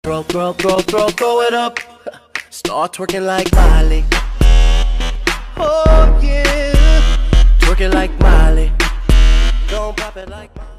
Throw it up. Start twerking like Marlin. Oh yeah, twerking like Marlin. Don't pop it like Marlin.